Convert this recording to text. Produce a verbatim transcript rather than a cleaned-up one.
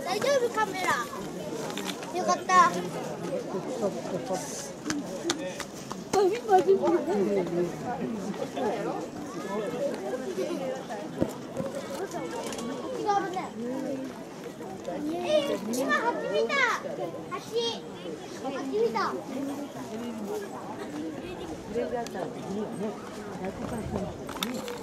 大丈夫カメラ。よかった。えー、今ハチ見た。ハチ。ハチ見た。これがさ、ね、ひゃくパーセント。